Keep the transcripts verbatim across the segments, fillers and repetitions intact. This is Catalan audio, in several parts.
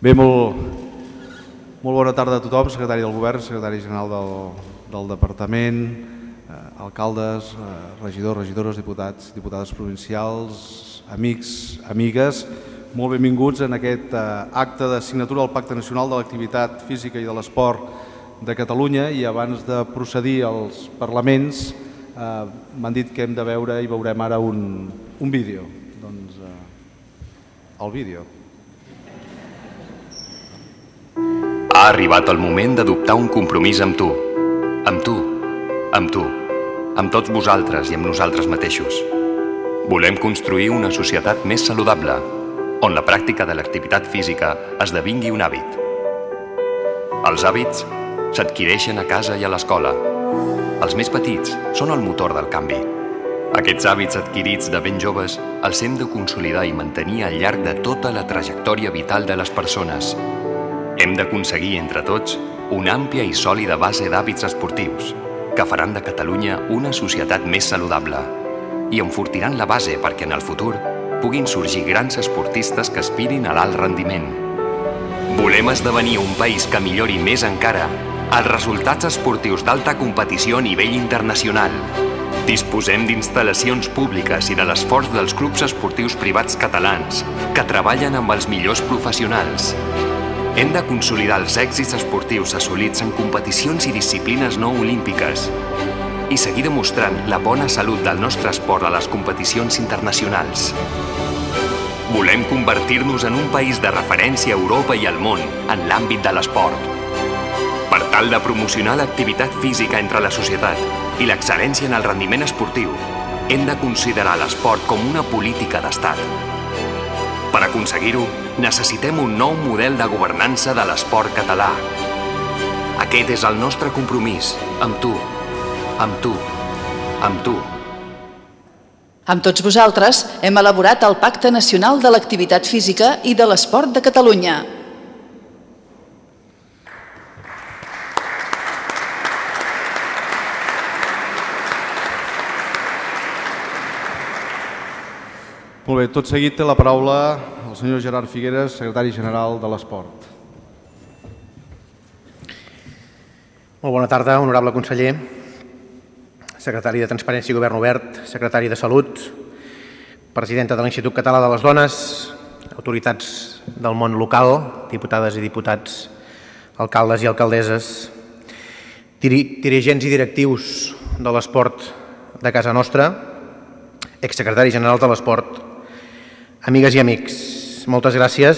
Bé, molt, molt bona tarda a tothom, secretari del Govern, secretari general del, del Departament, eh, alcaldes, eh, regidors, regidores, diputats, diputades provincials, amics, amigues, molt benvinguts en aquest eh, acte de signatura del Pacte Nacional de l'Activitat Física i de l'Esport de Catalunya. I abans de procedir als parlaments, eh, m'han dit que hem de veure i veurem ara un, un vídeo. Doncs eh, el vídeo. Ha arribat el moment d'adoptar un compromís amb tu, amb tu, amb tu, amb tots vosaltres i amb nosaltres mateixos. Volem construir una societat més saludable, on la pràctica de l'activitat física esdevingui un hàbit. Els hàbits s'adquireixen a casa i a l'escola. Els més petits són el motor del canvi. Aquests hàbits adquirits de ben joves els hem de consolidar i mantenir al llarg de tota la trajectòria vital de les persones. Hem d'aconseguir entre tots una àmplia i sòlida base d'hàbits esportius que faran de Catalunya una societat més saludable i enfortiran la base perquè en el futur puguin sorgir grans esportistes que aspirin a l'alt rendiment. Volem esdevenir un país que millori més encara els resultats esportius d'alta competició a nivell internacional. Disposem d'instal·lacions públiques i de l'esforç dels clubs esportius privats catalans que treballen amb els millors professionals. Hem de consolidar els èxits esportius assolits en competicions i disciplines no olímpiques i seguir demostrant la bona salut del nostre esport a les competicions internacionals. Volem convertir-nos en un país de referència a Europa i al món en l'àmbit de l'esport. Per tal de promocionar l'activitat física entre la societat i l'excel·lència en el rendiment esportiu, hem de considerar l'esport com una política d'estat. Per aconseguir-ho, necessitem un nou model de governança de l'esport català. Aquest és el nostre compromís, amb tu, amb tu, amb tu. Amb tots vosaltres hem elaborat el Pacte Nacional de l'Activitat Física i de l'Esport de Catalunya. Molt bé, tot seguit té la paraula el senyor Gerard Figueres, secretari general de l'Esport. Molt bona tarda, honorable conseller, secretari de Transparència i Govern Obert, secretari de Salut, presidenta de l'Institut Català de les Dones, autoritats del món local, diputades i diputats, alcaldes i alcaldesses, diri- dirigents i directius de l'esport de casa nostra, exsecretari general de l'Esport, amigues i amics, moltes gràcies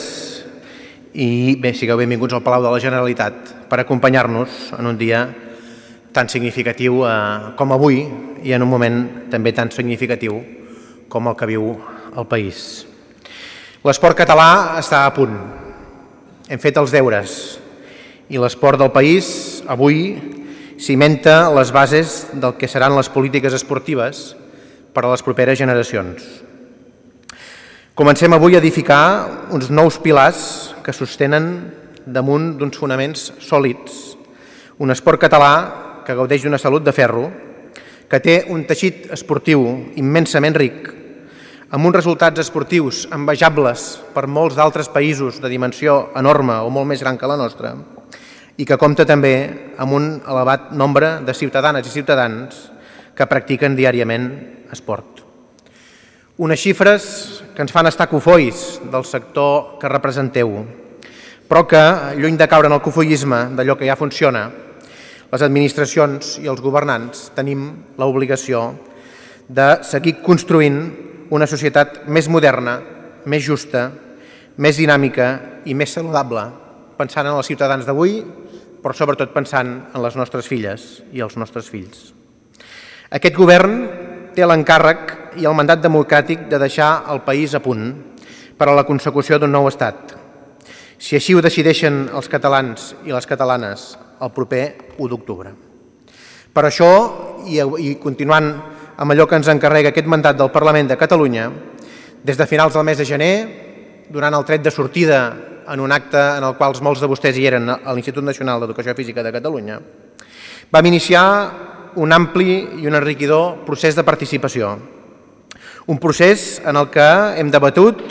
i bé, sigueu benvinguts al Palau de la Generalitat per acompanyar-nos en un dia tan significatiu eh, com avui i en un moment també tan significatiu com el que viu el país. L'esport català està a punt. Hem fet els deures i l'esport del país avui cimenta les bases del que seran les polítiques esportives per a les properes generacions. Comencem avui a edificar uns nous pilars que sostenen damunt d'uns fonaments sòlids. Un esport català que gaudeix d'una salut de ferro, que té un teixit esportiu immensament ric, amb uns resultats esportius envejables per molts d'altres països de dimensió enorme o molt més gran que la nostra, i que compta també amb un elevat nombre de ciutadanes i ciutadans que practiquen diàriament esport. Unes xifres que ens fan estar cofois del sector que representeu, però que, lluny de caure en el cofoisme d'allò que ja funciona, les administracions i els governants tenim l'obligació de seguir construint una societat més moderna, més justa, més dinàmica i més saludable, pensant en els ciutadans d'avui, però sobretot pensant en les nostres filles i els nostres fills. Aquest govern té l'encàrrec i el mandat democràtic de deixar el país a punt per a la consecució d'un nou estat, si així ho decideixen els catalans i les catalanes el proper u d'octubre. Per això, i continuant amb allò que ens encarrega aquest mandat del Parlament de Catalunya, des de finals del mes de gener, durant el tret de sortida en un acte en el qual molts de vostès hi eren a l'Institut Nacional d'Educació Física de Catalunya, vam iniciar un ampli i un enriquidor procés de participació. Un procés en el que hem debatut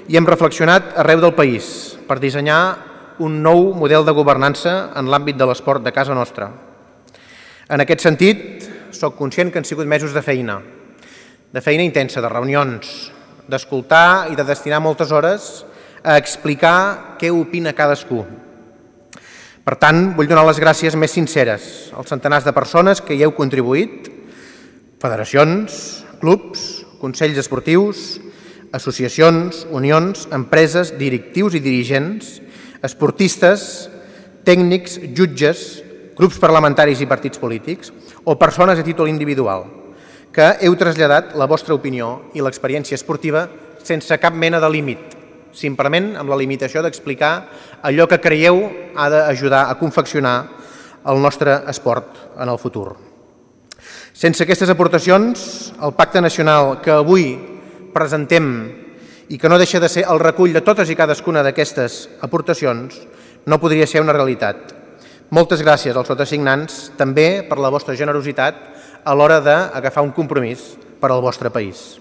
i hem reflexionat arreu del país per dissenyar un nou model de governança en l'àmbit de l'esport de casa nostra. En aquest sentit, soc conscient que han sigut mesos de feina, de feina intensa, de reunions, d'escoltar i de destinar moltes hores a explicar què opina cadascú. Per tant, vull donar les gràcies més sinceres als centenars de persones que hi heu contribuït, federacions, clubs, consells esportius, associacions, unions, empreses, directius i dirigents, esportistes, tècnics, jutges, grups parlamentaris i partits polítics o persones a títol individual, que heu traslladat la vostra opinió i l'experiència esportiva sense cap mena de límit, simplement amb la limitació d'explicar allò que creieu ha d'ajudar a confeccionar el nostre esport en el futur. Sense aquestes aportacions, el Pacte Nacional que avui presentem i que no deixa de ser el recull de totes i cadascuna d'aquestes aportacions no podria ser una realitat. Moltes gràcies als sotasignants també per la vostra generositat a l'hora d'agafar un compromís per al vostre país.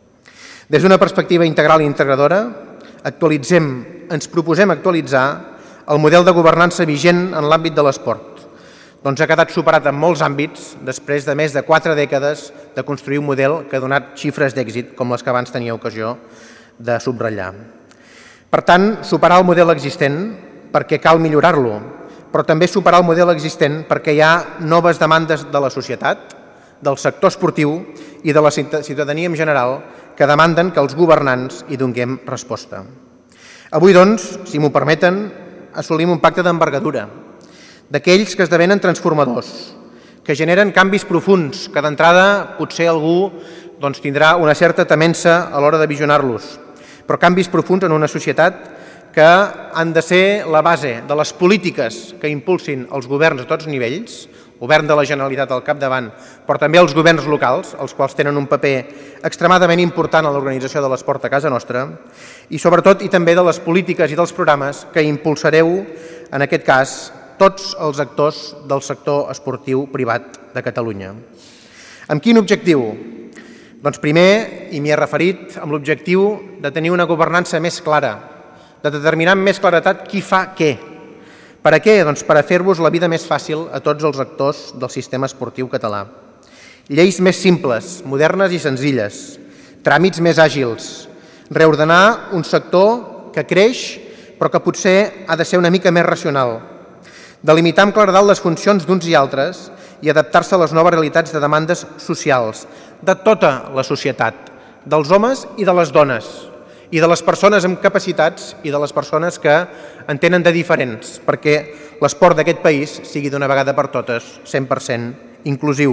Des d'una perspectiva integral i integradora, actualitzem, ens proposem actualitzar el model de governança vigent en l'àmbit de l'esport. Doncs ha quedat superat en molts àmbits després de més de quatre dècades de construir un model que ha donat xifres d'èxit com les que abans tenia ocasió de subratllar. Per tant, superar el model existent perquè cal millorar-lo, però també superar el model existent perquè hi ha noves demandes de la societat, del sector esportiu i de la ciutadania en general que demanden que els governants hi donem resposta. Avui, doncs, si m'ho permeten, assolim un pacte d'envergadura, d'aquells que esdevenen transformadors, que generen canvis profuns, que d'entrada potser algú doncs, tindrà una certa temença a l'hora de visionar-los, però canvis profuns en una societat que han de ser la base de les polítiques que impulsin els governs a tots nivells, govern de la Generalitat al capdavant, però també els governs locals, els quals tenen un paper extremadament important en l'organització de l'esport a casa nostra, i sobretot i també de les polítiques i dels programes que impulsareu, en aquest cas, tots els actors del sector esportiu privat de Catalunya. Amb quin objectiu? Doncs primer, i m'hi he referit, amb l'objectiu de tenir una governança més clara, de determinar amb més claretat qui fa què. Per a què? Doncs per a fer-vos la vida més fàcil a tots els actors del sistema esportiu català. Lleis més simples, modernes i senzilles, tràmits més àgils, reordenar un sector que creix però que potser ha de ser una mica més racional, delimitar amb claredat les funcions d'uns i altres i adaptar-se a les noves realitats de demandes socials, de tota la societat, dels homes i de les dones, i de les persones amb capacitats i de les persones que en tenen de diferents, perquè l'esport d'aquest país sigui d'una vegada per totes cent per cent inclusiu.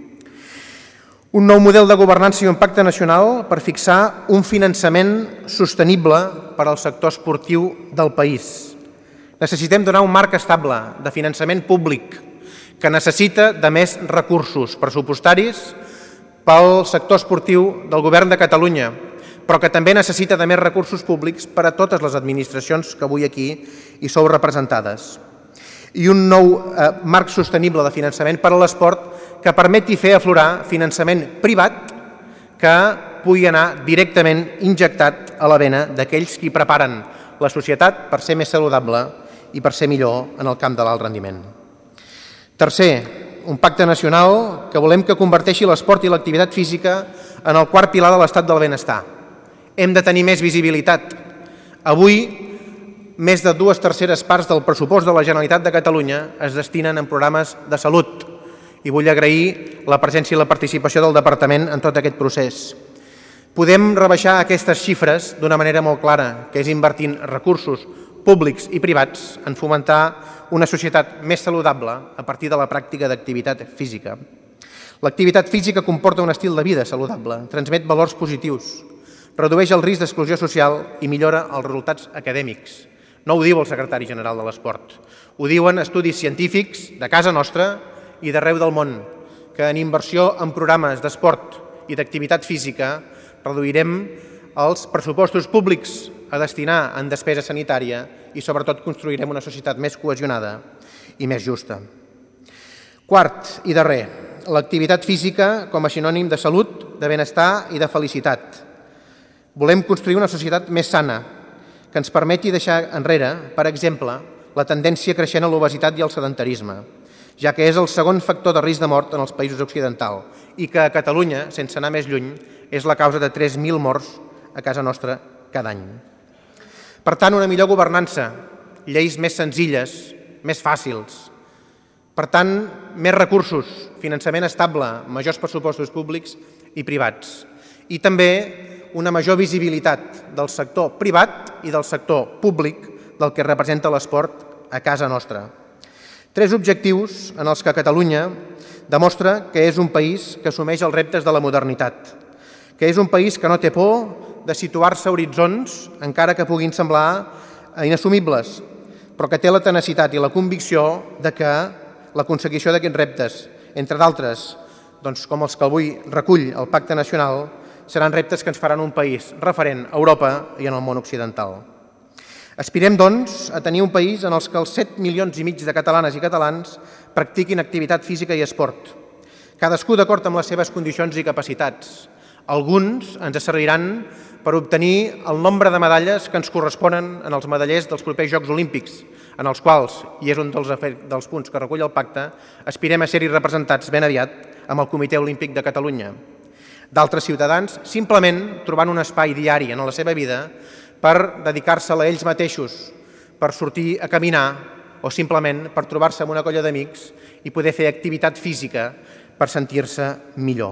Un nou model de governança i un pacte nacional per fixar un finançament sostenible per al sector esportiu del país. Necessitem donar un marc estable de finançament públic que necessita de més recursos pressupostaris pel sector esportiu del Govern de Catalunya, però que també necessita de més recursos públics per a totes les administracions que avui aquí hi sou representades. I un nou eh, marc sostenible de finançament per a l'esport que permeti fer aflorar finançament privat que pugui anar directament injectat a la vena d'aquells qui preparen la societat per ser més saludable i per ser millor en el camp de l'alt rendiment. Tercer, un pacte nacional que volem que converteixi l'esport i l'activitat física en el quart pilar de l'estat del benestar. Hem de tenir més visibilitat. Avui, més de dues terceres parts del pressupost de la Generalitat de Catalunya es destinen en programes de salut i vull agrair la presència i la participació del Departament en tot aquest procés. Podem rebaixar aquestes xifres d'una manera molt clara, que és invertint recursos públics i privats en fomentar una societat més saludable a partir de la pràctica d'activitat física. L'activitat física comporta un estil de vida saludable, transmet valors positius, redueix el risc d'exclusió social i millora els resultats acadèmics. No ho diu el secretari general de l'Esport. Ho diuen estudis científics de casa nostra i d'arreu del món, que en inversió en programes d'esport i d'activitat física reduirem els pressupostos públics a destinar en despesa sanitària i sobretot construirem una societat més cohesionada i més justa. Quart i darrer, l'activitat física com a sinònim de salut, de benestar i de felicitat. Volem construir una societat més sana, que ens permeti deixar enrere, per exemple, la tendència creixent a l'obesitat i al sedentarisme, ja que és el segon factor de risc de mort en els països occidentals i que a Catalunya, sense anar més lluny, és la causa de tres mil morts a casa nostra cada any. Per tant, una millor governança, lleis més senzilles, més fàcils. Per tant, més recursos, finançament estable, majors pressupostos públics i privats. I també una major visibilitat del sector privat i del sector públic del que representa l'esport a casa nostra. Tres objectius en els que Catalunya demostra que és un país que assumeix els reptes de la modernitat, que és un país que no té por de situar-se a horitzons, encara que puguin semblar inassumibles, però que té la tenacitat i la convicció de que l'aconsecució d'aquests reptes, entre d'altres, doncs, com els que avui recull el Pacte Nacional, seran reptes que ens faran un país referent a Europa i en el món occidental. Aspirem, doncs, a tenir un país en els que els set milions i mig de catalanes i catalans practiquin activitat física i esport, cadascú d'acord amb les seves condicions i capacitats. Alguns ens serviran per obtenir el nombre de medalles que ens corresponen en els medallers dels propers Jocs Olímpics, en els quals, i és un dels, dels punts que recull el pacte, aspirem a ser-hi representats ben aviat amb el Comitè Olímpic de Catalunya. D'altres ciutadans, simplement trobant un espai diari en la seva vida per dedicar-se-la a ells mateixos, per sortir a caminar o simplement per trobar-se amb una colla d'amics i poder fer activitat física per sentir-se millor.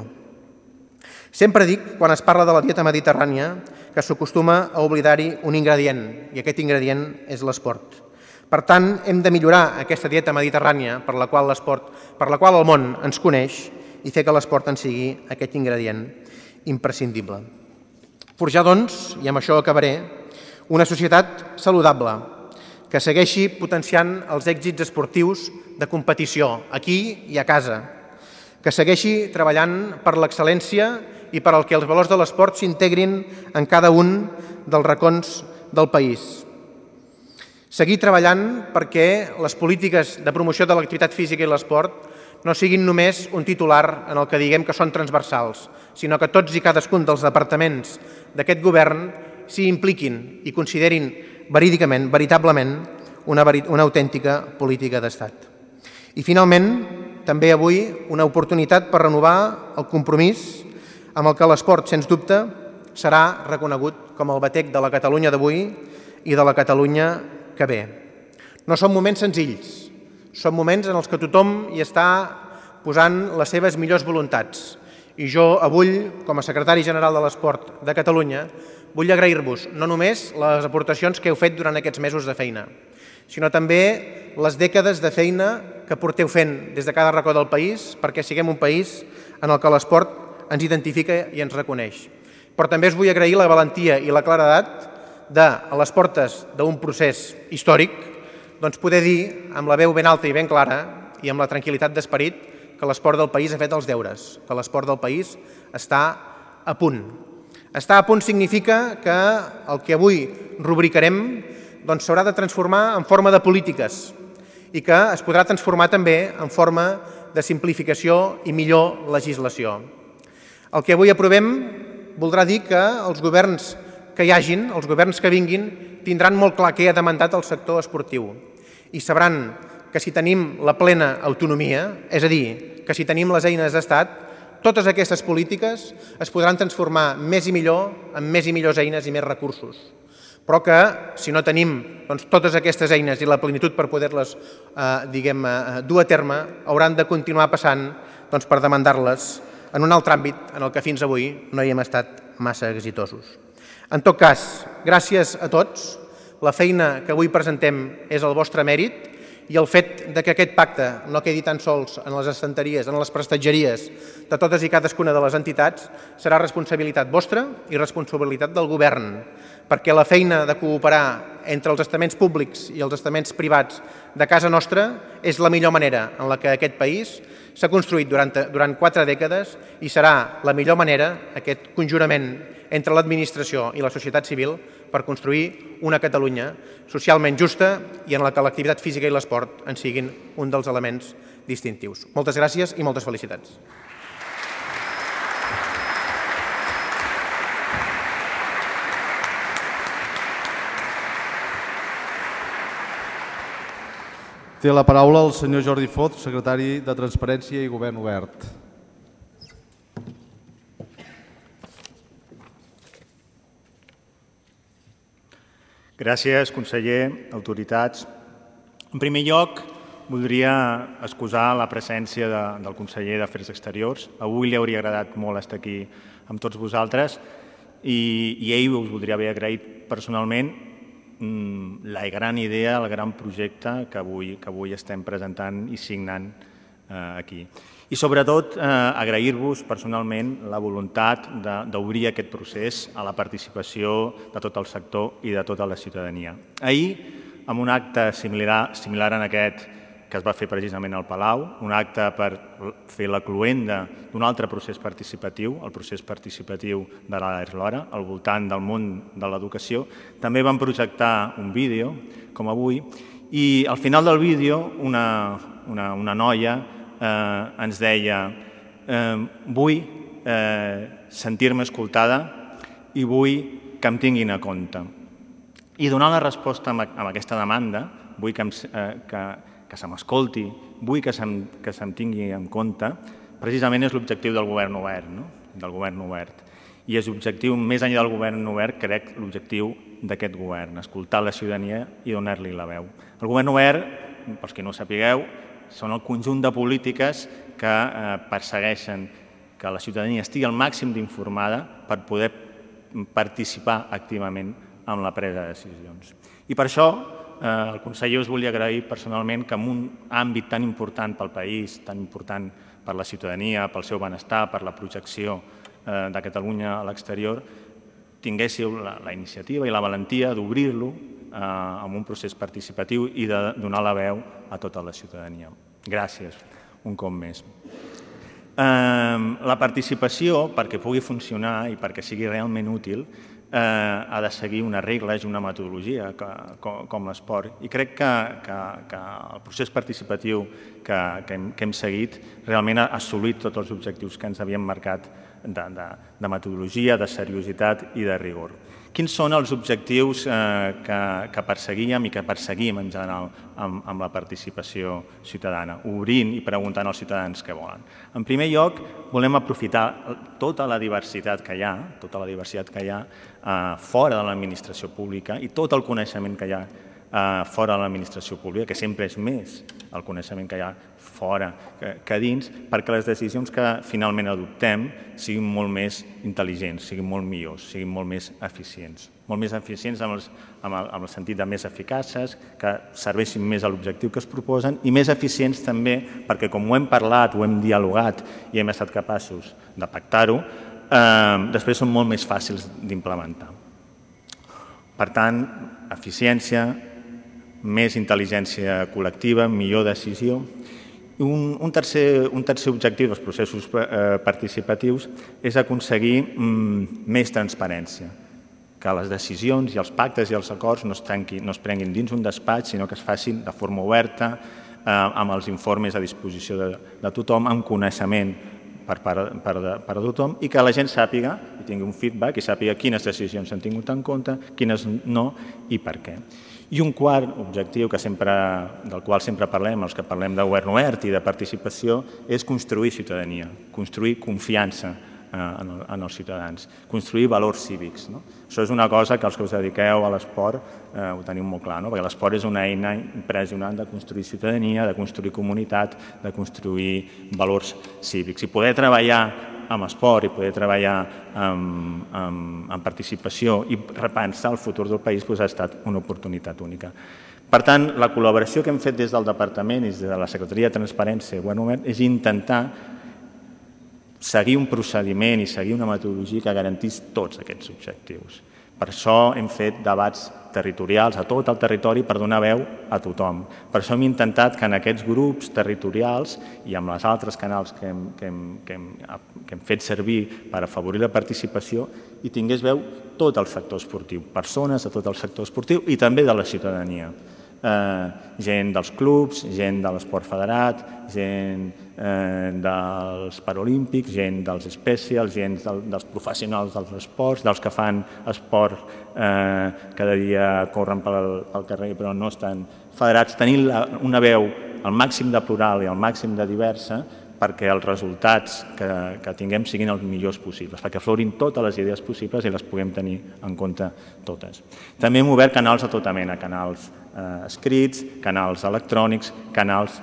Sempre dic, quan es parla de la dieta mediterrània, que s'acostuma a oblidar-hi un ingredient, i aquest ingredient és l'esport. Per tant, hem de millorar aquesta dieta mediterrània per la qual l'esport, per la qual el món ens coneix i fer que l'esport en sigui aquest ingredient imprescindible. Forjar, doncs, i amb això acabaré, una societat saludable, que segueixi potenciant els èxits esportius de competició, aquí i a casa, que segueixi treballant per l'excel·lència i per al que els valors de l'esport s'integrin en cada un dels racons del país. Seguir treballant perquè les polítiques de promoció de l'activitat física i l'esport no siguin només un titular en el que diguem que són transversals, sinó que tots i cadascun dels departaments d'aquest govern s'hi impliquin i considerin verídicament, veritablement, una, una autèntica política d'Estat. I finalment, també avui una oportunitat per renovar el compromís amb el que l'esport, sens dubte, serà reconegut com el batec de la Catalunya d'avui i de la Catalunya que ve. No són moments senzills, són moments en els que tothom hi està posant les seves millors voluntats. I jo avui, com a secretari general de l'Esport de Catalunya, vull agrair-vos no només les aportacions que heu fet durant aquests mesos de feina, sinó també les dècades de feina que porteu fent des de cada racó del país perquè siguem un país en el que l'esport ens identifica i ens reconeix. Però també us vull agrair la valentia i la claredat de, a les portes d'un procés històric, doncs poder dir amb la veu ben alta i ben clara i amb la tranquil·litat d'esperit que l'esport del país ha fet els deures, que l'esport del país està a punt. Estar a punt significa que el que avui rubricarem doncs s'haurà de transformar en forma de polítiques i que es podrà transformar també en forma de simplificació i millor legislació. El que avui aprovem voldrà dir que els governs que hi hagin, els governs que vinguin, tindran molt clar què ha demandat el sector esportiu i sabran que si tenim la plena autonomia, és a dir, que si tenim les eines d'estat, totes aquestes polítiques es podran transformar més i millor en més i millors eines i més recursos. Però que, si no tenim doncs, totes aquestes eines i la plenitud per poder-les eh, diguem, eh, dur a terme, hauran de continuar passant doncs, per demandar-les en un altre àmbit en el que fins avui no hi hem estat massa exitosos. En tot cas, gràcies a tots. La feina que avui presentem és el vostre mèrit i el fet de que aquest pacte no quedi tan sols en les estanteries, en les prestatgeries de totes i cadascuna de les entitats, serà responsabilitat vostra i responsabilitat del govern, perquè la feina de cooperar entre els estaments públics i els estaments privats de casa nostra és la millor manera en la que aquest país s'ha construït durant, durant quatre dècades i serà la millor manera, aquest conjurament entre l'administració i la societat civil, per construir una Catalunya socialment justa i en la que l'activitat física i l'esport en siguin un dels elements distintius. Moltes gràcies i moltes felicitats. Té la paraula el senyor Jordi Foz, secretari de Transparència i Govern Obert. Gràcies, conseller, autoritats. En primer lloc, voldria excusar la presència de, del conseller d'Afers Exteriors. Avui li hauria agradat molt estar aquí amb tots vosaltres i, i ell us voldria haver agraït personalment mmm, la gran idea, el gran projecte que avui, que avui estem presentant i signant eh, aquí. I sobretot eh, agrair-vos personalment la voluntat d'obrir aquest procés a la participació de tot el sector i de tota la ciutadania. Ahir, amb un acte similar, similar en aquest que es va fer precisament al Palau, un acte per fer la cloenda d'un altre procés participatiu, el procés participatiu de l'A.E.R. L'Hora, al voltant del món de l'educació. També vam projectar un vídeo, com avui, i al final del vídeo una, una, una noia eh, ens deia eh, vull eh, sentir-me escoltada i vull que em tinguin a compte. I donant la resposta a aquesta demanda, vull que, em, eh, que, que se m'escolti, vull que se'm, que se'm tingui en compte, precisament és l'objectiu del govern obert, no? del govern obert. I és l'objectiu, més enllà del govern obert, crec, l'objectiu d'aquest govern, escoltar la ciutadania i donar-li la veu. El govern obert, pels que no ho sapigueu, són el conjunt de polítiques que eh, persegueixen que la ciutadania estigui al màxim d'informada per poder participar activament en la presa de decisions. I per això eh, el conseller us volia agrair personalment que en un àmbit tan important pel país, tan important per la ciutadania, pel seu benestar, per la projecció eh, de Catalunya a l'exterior, tinguéssiu la, la iniciativa i la valentia d'obrir-lo eh, amb un procés participatiu i de donar la veu a tota la ciutadania. Gràcies, un cop més. Eh, la participació, perquè pugui funcionar i perquè sigui realment útil, Eh, ha de seguir unes regles i una metodologia que, com, com l'esport. I crec que, que, que el procés participatiu que, que, hem, que hem seguit realment ha assolit tots els objectius que ens havíem marcat de, de, de metodologia, de seriositat i de rigor. Quins són els objectius eh, que, que perseguíem i que perseguim en general amb, amb la participació ciutadana, obrint i preguntant als ciutadans què volen? En primer lloc, volem aprofitar tota la diversitat que hi ha, tota la diversitat que hi ha eh, fora de l'administració pública i tot el coneixement que hi ha eh, fora de l'administració pública, que sempre és més el coneixement que hi ha fora que, que dins, perquè les decisions que finalment adoptem siguin molt més intel·ligents, siguin molt millors, siguin molt més eficients. Molt més eficients amb, els, amb, el, amb el sentit de més eficaces, que serveixin més a l'objectiu que es proposen, i més eficients també perquè, com ho hem parlat, ho hem dialogat i hem estat capaços de pactar-ho, eh, després són molt més fàcils d'implementar. Per tant, eficiència, més intel·ligència col·lectiva, millor decisió. Un, un, tercer, un tercer objectiu dels processos eh, participatius és aconseguir mm, més transparència, que les decisions i els pactes i els acords no es, trenquin, no es prenguin dins un despatx, sinó que es facin de forma oberta, eh, amb els informes a disposició de, de tothom, amb coneixement per part per de, per de tothom, i que la gent sàpiga, i tingui un feedback, i sàpiga quines decisions s'han tingut en compte, quines no i per què. I un quart objectiu que sempre, del qual sempre parlem, els que parlem de govern obert i de participació, és construir ciutadania, construir confiança en, el, en els ciutadans, construir valors cívics. No? Això és una cosa que els que us dediqueu a l'esport eh, ho teniu molt clar, no? Perquè l'esport és una eina impressionant de construir ciutadania, de construir comunitat, de construir valors cívics. I poder treballar amb esport i poder treballar amb, amb, amb participació i repensar el futur del país doncs, ha estat una oportunitat única. Per tant, la col·laboració que hem fet des del Departament i des de la Secretaria de Transparència i Govern Obert és intentar seguir un procediment i seguir una metodologia que garantís tots aquests objectius. Per això hem fet debats territorials a tot el territori per donar veu a tothom. Per això hem intentat que en aquests grups territorials i amb els altres canals que hem, que hem, que hem, que hem fet servir per afavorir la participació hi tingués veu tot el sector esportiu, persones de tot el sector esportiu i també de la ciutadania. Eh, gent dels clubs, gent de l'esport federat, gent dels paralímpics, gent dels specials, gent dels professionals dels esports, dels que fan esport cada dia corren pel carrer però no estan federats, tenint una veu al màxim de plural i al màxim de diversa perquè els resultats que tinguem siguin els millors possibles, perquè aflorin totes les idees possibles i les puguem tenir en compte totes. També hem obert canals a tota mena, canals escrits, canals electrònics, canals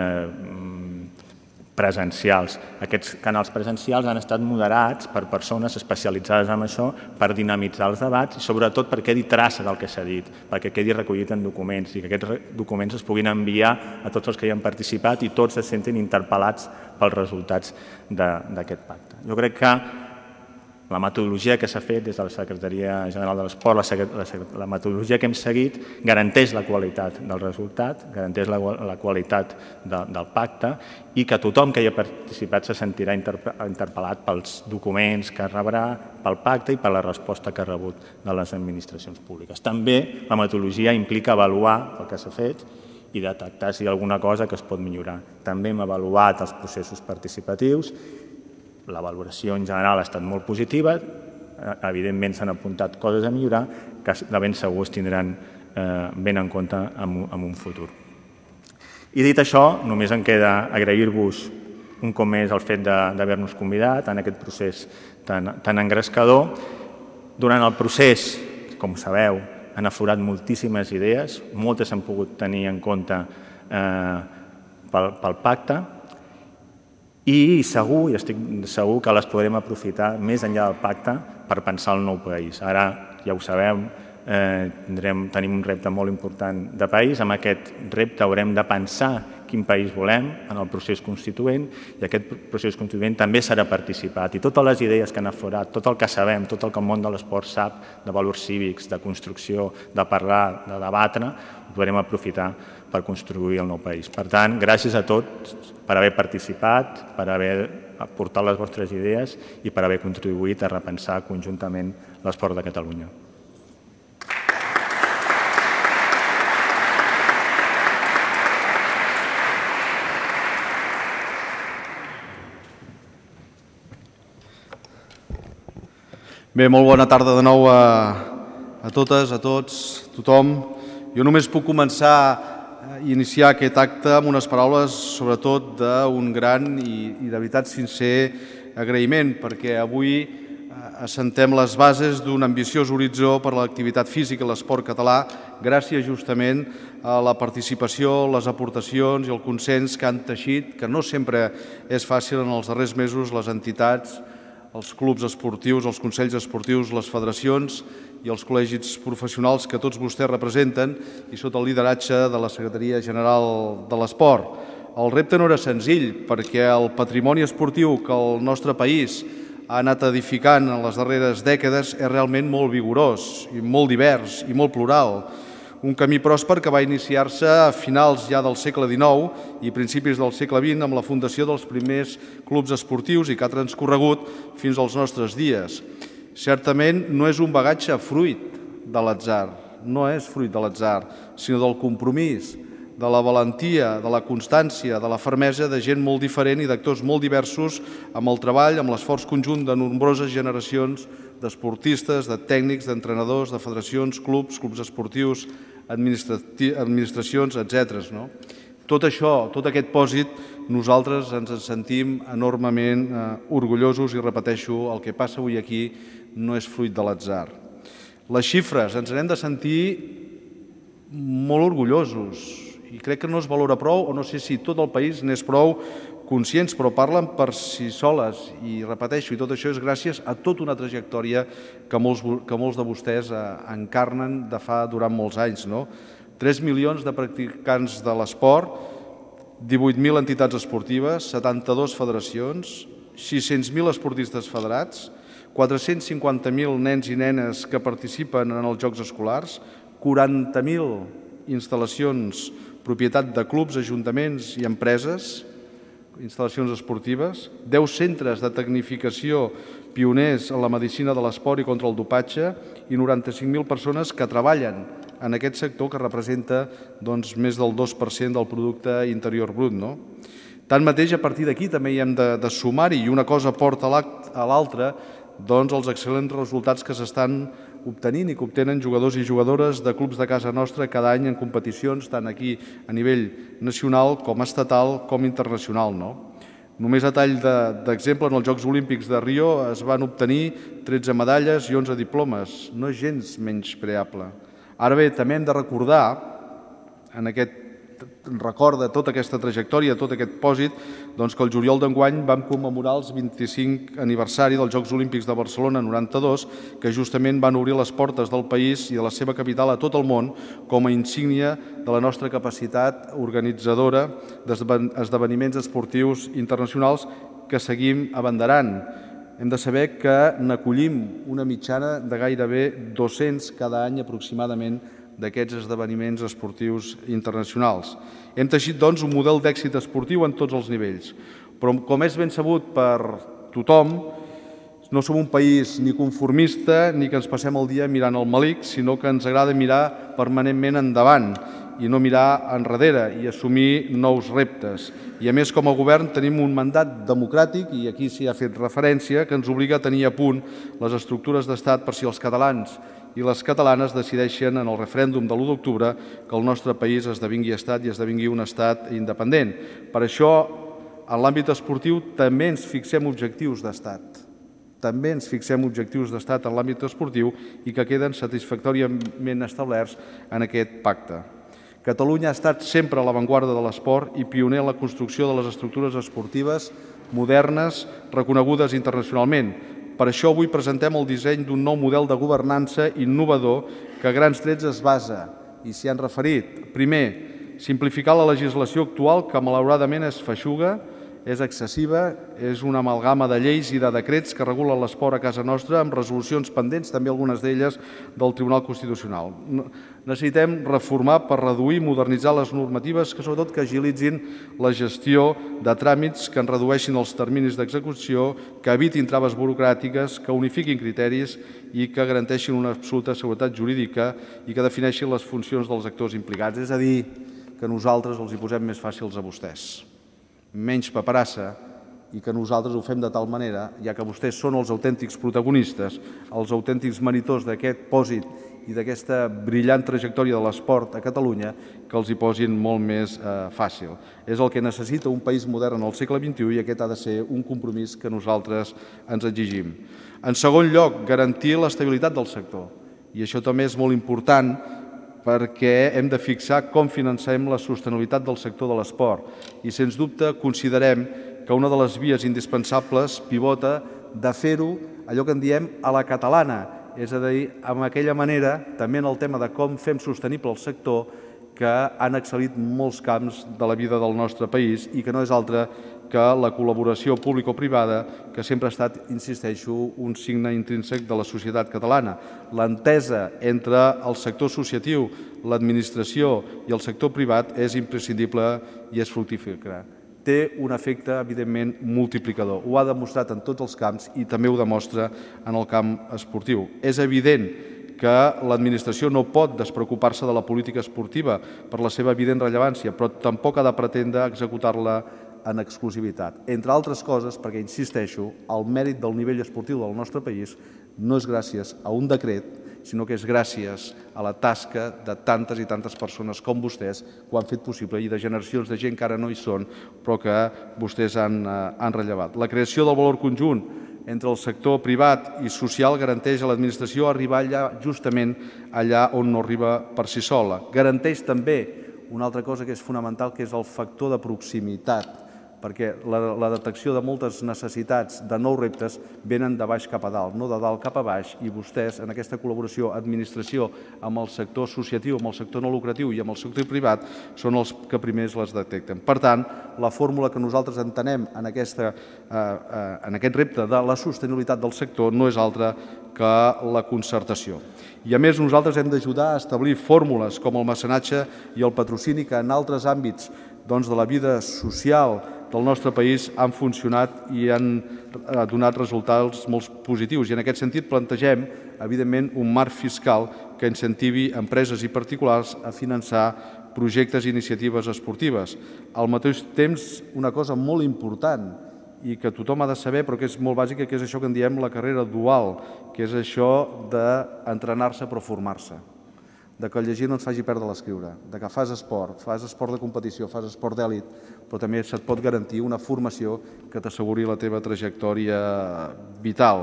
presencials. Aquests canals presencials han estat moderats per persones especialitzades en això per dinamitzar els debats i sobretot per quedi traça del que s'ha dit, perquè quedi recollit en documents i que aquests documents es puguin enviar a tots els que hi han participat i tots se sentin interpel·lats pels resultats d'aquest pacte. Jo crec que la metodologia que s'ha fet des de la Secretaria General de l'Esport, la metodologia que hem seguit, garanteix la qualitat del resultat, garanteix la qualitat del pacte i que tothom que hi ha participat se sentirà interpel·lat pels documents que rebrà, pel pacte i per la resposta que ha rebut de les administracions públiques. També la metodologia implica avaluar el que s'ha fet i detectar si hi ha alguna cosa que es pot millorar. També hem avaluat els processos participatius. La valoració en general ha estat molt positiva, evidentment s'han apuntat coses a millorar que de ben segur es tindran ben en compte en un futur. I dit això, només em queda agrair-vos un cop més el fet d'haver-nos convidat en aquest procés tan engrescador. Durant el procés, com sabeu, han aflorat moltíssimes idees, moltes s'han pogut tenir en compte pel pacte, i segur, i estic segur que les podrem aprofitar més enllà del pacte per pensar el nou país. Ara, ja ho sabem, tenim un repte molt important de país. Amb aquest repte haurem de pensar quin país volem en el procés constituent i aquest procés constituent també serà participat. I totes les idees que han aflorat, tot el que sabem, tot el que el món de l'esport sap de valors cívics, de construcció, de parlar, de debatre, ho podrem aprofitar per construir el nou país. Per tant, gràcies a tots per haver participat, per haver aportat les vostres idees i per haver contribuït a repensar conjuntament l'esport de Catalunya. Bé, molt bona tarda de nou a totes, a tots, a tothom. Jo només puc començar a iniciar aquest acte amb unes paraules, sobretot, d'un gran i de veritat sincer agraïment, perquè avui assentem les bases d'un ambiciós horitzó per a l'activitat física i l'esport català, gràcies justament a la participació, les aportacions i el consens que han teixit, que no sempre és fàcil en els darrers mesos, les entitats, els clubs esportius, els consells esportius, les federacions i els col·legis professionals que tots vostès representen i sota el lideratge de la Secretaria General de l'Esport. El repte no era senzill perquè el patrimoni esportiu que el nostre país ha anat edificant en les darreres dècades és realment molt vigorós i molt divers i molt plural. Un camí pròsper que va iniciar-se a finals ja del segle dinou i principis del segle vint amb la fundació dels primers clubs esportius i que ha transcorregut fins als nostres dies. Certament no és un bagatge fruit de l'atzar, no és fruit de l'atzar, sinó del compromís, de la valentia, de la constància, de la fermesa de gent molt diferent i d'actors molt diversos amb el treball, amb l'esforç conjunt de nombroses generacions d'esportistes, de tècnics, d'entrenadors, de federacions, clubs, clubs esportius, administracions, etcètera. Tot això, tot aquest pòsit, nosaltres ens en sentim enormement orgullosos i repeteixo, el que passa avui aquí no és fruit de l'atzar. Les xifres, ens n'hem de sentir molt orgullosos i crec que no es valora prou, o no sé si tot el país n'és prou conscients, però parlen per si soles i repeteixo, i tot això és gràcies a tota una trajectòria que molts de vostès encarnen de fa durant molts anys. tres milions de practicants de l'esport, divuit mil entitats esportives, setanta-dues federacions, sis-cents mil esportistes federats, quatre-cents cinquanta mil nens i nenes que participen en els Jocs Escolars, quaranta mil instal·lacions propietat de clubs, ajuntaments i empreses, instal·lacions esportives, deu centres de tecnificació pioners en la medicina de l'esport i contra el dopatge i noranta-cinc mil persones que treballen en aquest sector que representa més del dos per cent del producte interior brut. Tanmateix, a partir d'aquí també hi hem de, de sumar-hi, i una cosa porta a l'altra, doncs els excel·lents resultats que s'estan obtenint i que obtenen jugadors i jugadores de clubs de casa nostra cada any en competicions, tant aquí a nivell nacional com estatal com internacional. No? Només a tall d'exemple, en els Jocs Olímpics de Rio es van obtenir tretze medalles i onze diplomes. No és gens menyspreable. Ara bé, també hem de recordar, en aquest record de tota aquesta trajectòria, tot aquest pòsit, doncs que el juliol d'enguany vam commemorar els vint-i-cinc aniversari dels Jocs Olímpics de Barcelona noranta-dos, que justament van obrir les portes del país i de la seva capital a tot el món com a insígnia de la nostra capacitat organitzadora d'esdeveniments esportius internacionals que seguim abanderant. Hem de saber que n'acollim una mitjana de gairebé dos-cents cada any aproximadament d'aquests esdeveniments esportius internacionals. Hem teixit, doncs, un model d'èxit esportiu en tots els nivells. Però, com és ben sabut per tothom, no som un país ni conformista ni que ens passem el dia mirant el melic, sinó que ens agrada mirar permanentment endavant i no mirar enrere i assumir nous reptes. I, a més, com a govern tenim un mandat democràtic, i aquí s'hi ha fet referència, que ens obliga a tenir a punt les estructures d'estat per si els catalans i les catalanes decideixen en el referèndum de l'u d'octubre que el nostre país esdevingui estat i esdevingui un estat independent. Per això, en l'àmbit esportiu també ens fixem objectius d'estat. També ens fixem objectius d'estat en l'àmbit esportiu i que queden satisfactòriament establerts en aquest pacte. Catalunya ha estat sempre a l'avantguarda de l'esport i pioner en la construcció de les estructures esportives modernes reconegudes internacionalment. Per això avui presentem el disseny d'un nou model de governança innovador que a grans trets es basa, i s'hi han referit, primer, simplificar la legislació actual que malauradament és feixuga, és excessiva, és una amalgama de lleis i de decrets que regulen l'esport a casa nostra amb resolucions pendents, també algunes d'elles del Tribunal Constitucional. Necessitem reformar per reduir i modernitzar les normatives que sobretot que agilitzin la gestió de tràmits, que en redueixin els terminis d'execució, que evitin traves burocràtiques, que unifiquin criteris i que garanteixin una absoluta seguretat jurídica i que defineixin les funcions dels actors implicats. És a dir, que nosaltres els hi posem més fàcils a vostès. Menys paperassa i que nosaltres ho fem de tal manera, ja que vostès són els autèntics protagonistes, els autèntics meritors d'aquest pòsit i d'aquesta brillant trajectòria de l'esport a Catalunya, que els hi posin molt més eh, fàcil. És el que necessita un país modern en el segle vint-i-u i aquest ha de ser un compromís que nosaltres ens exigim. En segon lloc, garantir l'estabilitat del sector. I això també és molt important perquè hem de fixar com financem la sostenibilitat del sector de l'esport. I, sens dubte, considerem que una de les vies indispensables pivota de fer-ho allò que en diem a la catalana, és a dir, amb aquella manera, també en el tema de com fem sostenible el sector, que han excel·lit molts camps de la vida del nostre país i que no és altra que la col·laboració público-privada, que sempre ha estat, insisteixo, un signe intrínsec de la societat catalana. L'entesa entre el sector associatiu, l'administració i el sector privat és imprescindible i és fructífera. Té un efecte, evidentment, multiplicador. Ho ha demostrat en tots els camps i també ho demostra en el camp esportiu. És evident que l'administració no pot despreocupar-se de la política esportiva per la seva evident rellevància, però tampoc ha de pretendre executar-la en exclusivitat. Entre altres coses, perquè, insisteixo, el mèrit del nivell esportiu del nostre país no és gràcies a un decret, sinó que és gràcies a la tasca de tantes i tantes persones com vostès que ho han fet possible i de generacions de gent que ara no hi són, però que vostès han, eh, han rellevat. La creació del valor conjunt entre el sector privat i social garanteix a l'administració arribar allà, justament allà on no arriba per si sola. Garanteix també una altra cosa que és fonamental, que és el factor de proximitat, perquè la, la detecció de moltes necessitats, de nous reptes, venen de baix cap a dalt, no de dalt cap a baix, i vostès, en aquesta col·laboració administració amb el sector associatiu, amb el sector no lucratiu i amb el sector privat, són els que primers les detecten. Per tant, la fórmula que nosaltres entenem en, aquesta, eh, eh, en aquest repte de la sostenibilitat del sector no és altra que la concertació. I, a més, nosaltres hem d'ajudar a establir fórmules com el mecenatge i el patrocini que en altres àmbits doncs, de la vida social del nostre país han funcionat i han donat resultats molt positius. I en aquest sentit plantegem, evidentment, un marc fiscal que incentivi empreses i particulars a finançar projectes i iniciatives esportives. Al mateix temps, una cosa molt important i que tothom ha de saber, però que és molt bàsica, que és això que en diem la carrera dual, que és això d'entrenar-se però formar-se, de que el llegir no ens faci perdre l'escriure, de que fas esport, fas esport de competició, fas esport d'èlit, però també se't pot garantir una formació que t'asseguri la teva trajectòria vital.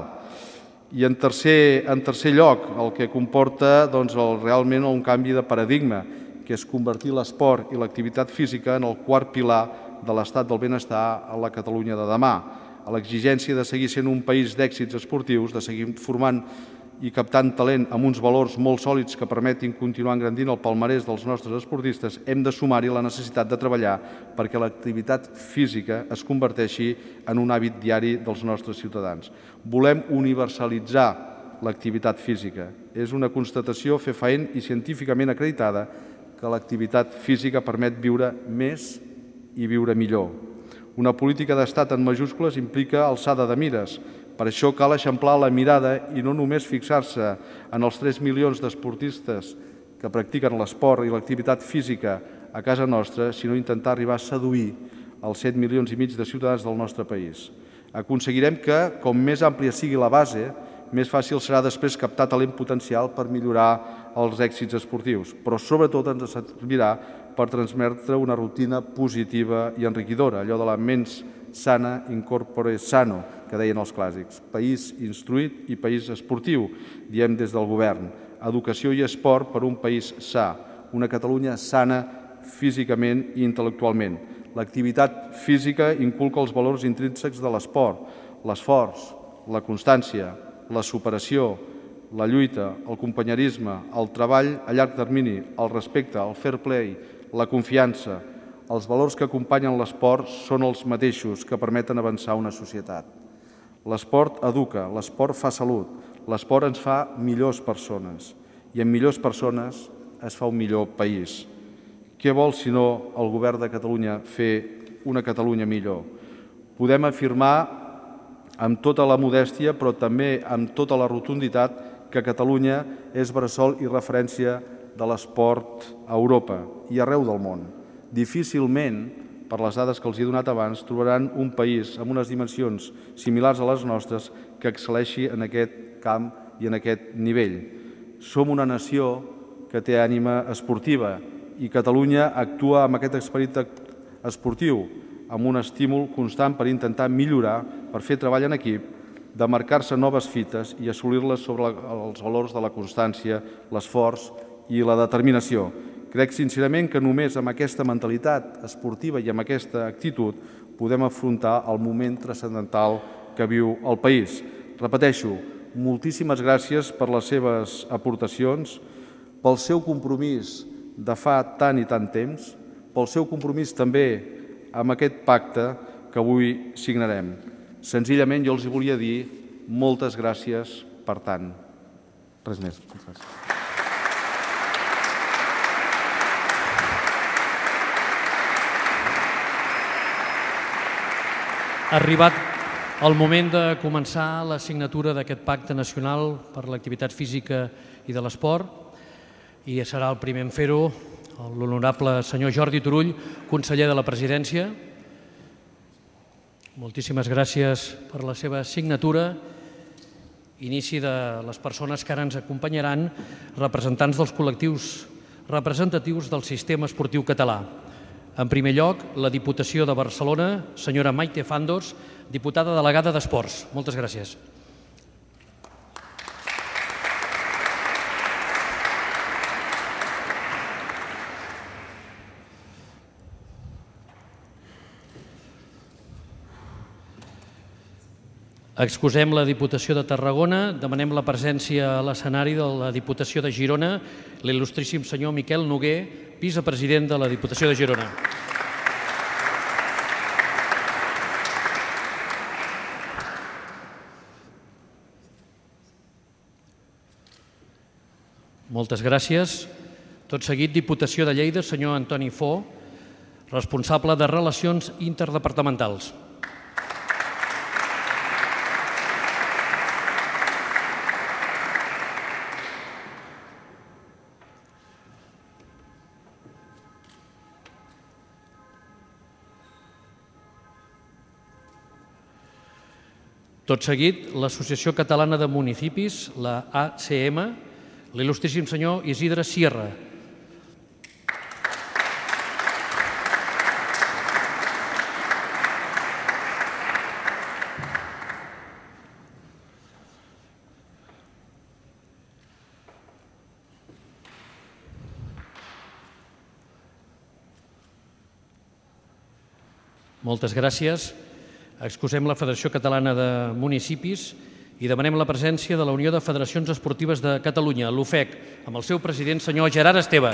I en tercer, en tercer lloc, el que comporta doncs, el, realment un canvi de paradigma, que és convertir l'esport i l'activitat física en el quart pilar de l'estat del benestar a la Catalunya de demà, a l'exigència de seguir sent un país d'èxits esportius, de seguir formant i captant talent amb uns valors molt sòlids que permetin continuar engrandint el palmarès dels nostres esportistes, hem de sumar-hi la necessitat de treballar perquè l'activitat física es converteixi en un hàbit diari dels nostres ciutadans. Volem universalitzar l'activitat física. És una constatació fefaent i científicament acreditada que l'activitat física permet viure més i viure millor. Una política d'estat en majúscules implica alçada de mires. Per això cal eixamplar la mirada i no només fixar-se en els tres milions d'esportistes que practiquen l'esport i l'activitat física a casa nostra, sinó intentar arribar a seduir els set milions i mig de ciutadans del nostre país. Aconseguirem que, com més àmplia sigui la base, més fàcil serà després captar talent potencial per millorar els èxits esportius, però sobretot ens servirà per transmetre una rutina positiva i enriquidora, allò de la mens sana incorpore sano, que deien els clàssics. País instruït i país esportiu, diem des del govern. Educació i esport per un país sa, una Catalunya sana físicament i intel·lectualment. L'activitat física inculca els valors intrínsecs de l'esport, l'esforç, la constància, la superació, la lluita, el companyerisme, el treball a llarg termini, el respecte, el fair play, la confiança. Els valors que acompanyen l'esport són els mateixos que permeten avançar una societat. L'esport educa, l'esport fa salut, l'esport ens fa millors persones i amb millors persones es fa un millor país. Què vol, si no, el govern de Catalunya fer una Catalunya millor? Podem afirmar amb tota la modèstia, però també amb tota la rotunditat, que Catalunya és bressol i referència de l'esport a Europa i arreu del món. Difícilment, per les dades que els he donat abans, trobaran un país amb unes dimensions similars a les nostres que excel·leixi en aquest camp i en aquest nivell. Som una nació que té ànima esportiva i Catalunya actua amb aquest esperit esportiu, amb un estímul constant per intentar millorar, per fer treball en equip, de marcar-se noves fites i assolir-les sobre els valors de la constància, l'esforç i la determinació. Crec sincerament que només amb aquesta mentalitat esportiva i amb aquesta actitud podem afrontar el moment transcendental que viu el país. Repeteixo, moltíssimes gràcies per les seves aportacions, pel seu compromís de fa tant i tant temps, pel seu compromís també amb aquest pacte que avui signarem. Senzillament jo els volia dir moltes gràcies per tant. Res més. Gràcies. Ha arribat el moment de començar la signatura d'aquest Pacte Nacional per l'Activitat Física i de l'Esport i serà el primer en fer-ho l'honorable senyor Jordi Turull, conseller de la Presidència. Moltíssimes gràcies per la seva signatura. Inici de les persones que ara ens acompanyaran, representants dels col·lectius representatius del sistema esportiu català. En primer lloc, la Diputació de Barcelona, senyora Maite Fandos, diputada delegada d'Esports. Moltes gràcies. Excusem la Diputació de Tarragona, demanem la presència a l'escenari de la Diputació de Girona, l'il·lustríssim senyor Miquel Noguer, vicepresident de la Diputació de Girona. Moltes gràcies. Tot seguit, Diputació de Lleida, senyor Antoni Fo, responsable de Relacions Interdepartamentals. Tot seguit, l'Associació Catalana de Municipis, la A C M, l'il·lustríssim senyor Isidre Sierra. Moltes gràcies. Excusem la Federació Catalana de Municipis i demanem la presència de la Unió de Federacions Esportives de Catalunya, l'U F E C, amb el seu president, senyor Gerard Esteve.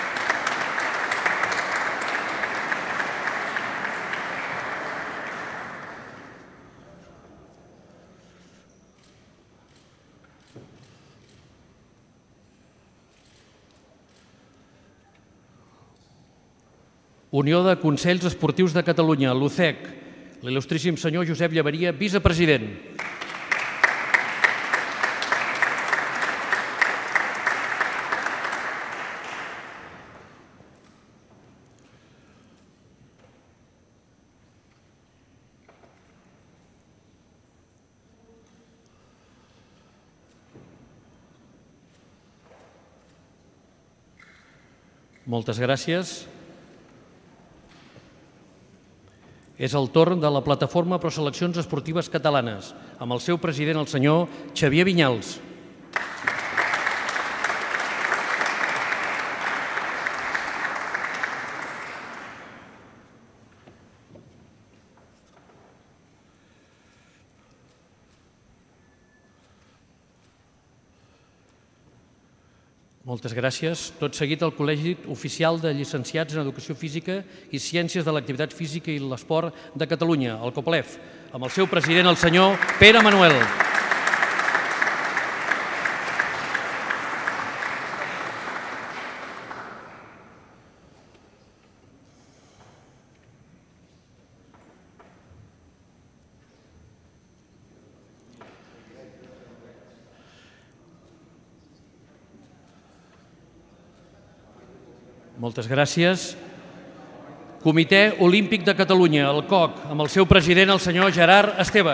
Unió de Consells Esportius de Catalunya, l'U C E C, l'il·lustríssim senyor Josep Llaveria, vicepresident. Moltes gràcies. És el torn de la Plataforma Pro Seleccions Esportives Catalanes, amb el seu president, el senyor Xavier Vinyals. Moltes gràcies. Tot seguit, el Col·legi Oficial de Llicenciats en Educació Física i Ciències de l'Activitat Física i l'Esport de Catalunya, el COPLEF, amb el seu president, el senyor Pere Manuel. Moltes gràcies. Comitè Olímpic de Catalunya, el C O C, amb el seu president, el senyor Gerard Esteve.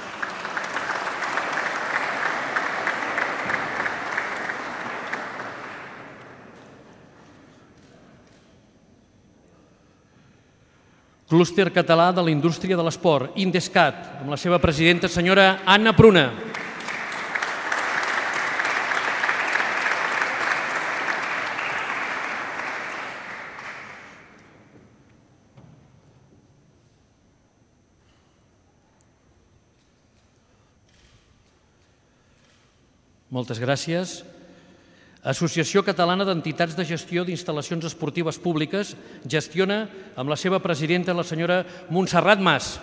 Clúster Català de la Indústria de l'Esport, INDESCAT, amb la seva presidenta, senyora Anna Pruna. Moltes gràcies. Associació Catalana d'Entitats de Gestió d'Instal·lacions Esportives Públiques gestiona amb la seva presidenta, la senyora Montserrat Mas.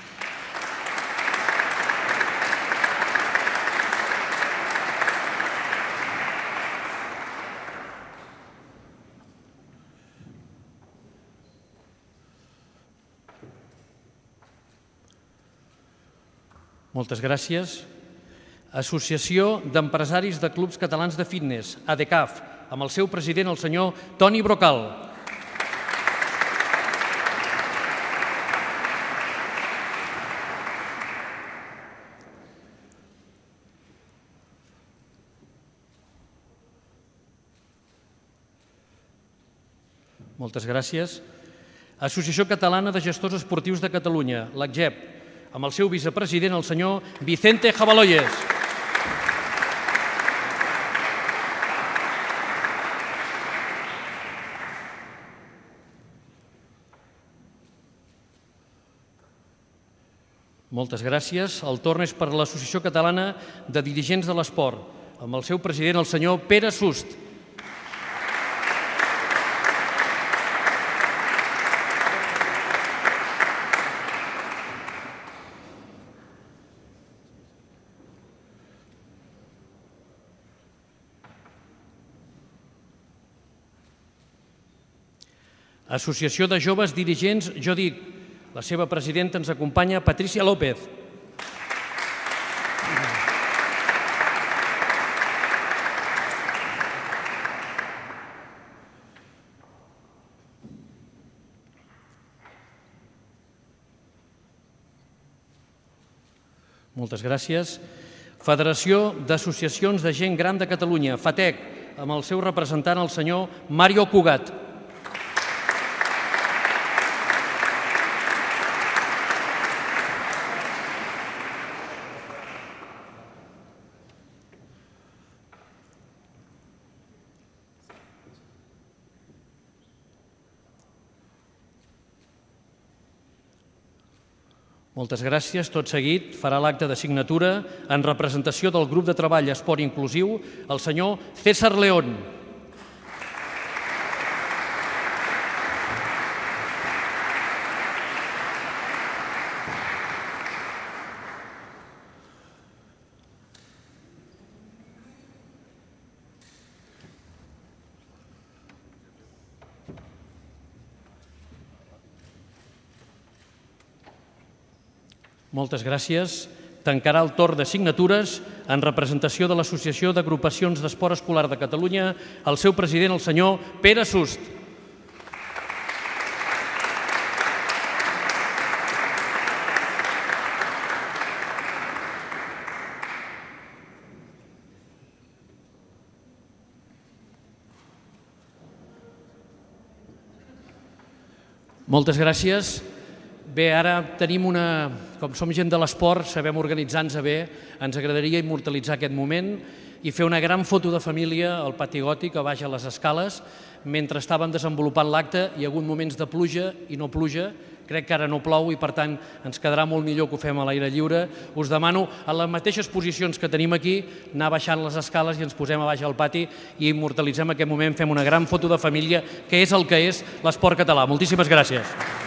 Moltes gràcies. Associació d'Empresaris de Clubs Catalans de Fitness, A D C A F, amb el seu president, el senyor Toni Brocal. Moltes gràcies. Associació Catalana de Gestors Esportius de Catalunya, l'A C G E P, amb el seu vicepresident, el senyor Vicente Jabaloyes. Moltes gràcies. El torn és per l'Associació Catalana de Dirigents de l'Esport, amb el seu president, el senyor Pere Sust. Associació de Joves Dirigents Jodic. La seva presidenta ens acompanya, Patricia López. Moltes gràcies. Federació d'Associacions de Gent Gran de Catalunya, FATEC, amb el seu representant, el senyor Mario Cugat. Moltes gràcies. Tot seguit farà l'acte de signatura en representació del grup de treball Esport Inclusiu el senyor César León. Moltes gràcies. Tancarà el torn de signatures en representació de l'Associació d'Agrupacions d'Esport Escolar de Catalunya el seu president, el senyor Pere Sust. Moltes gràcies. Bé, ara tenim una... Com som gent de l'esport, sabem organitzar-nos bé, ens agradaria immortalitzar aquest moment i fer una gran foto de família al pati gòtic, a baix a les escales, mentre estàvem desenvolupant l'acte. Hi ha hagut moments de pluja i no pluja, crec que ara no plou i per tant ens quedarà molt millor que ho fem a l'aire lliure. Us demano, a les mateixes posicions que tenim aquí, anar baixant les escales i ens posem a baix al pati i immortalitzem aquest moment, fem una gran foto de família, que és el que és l'esport català. Moltíssimes gràcies.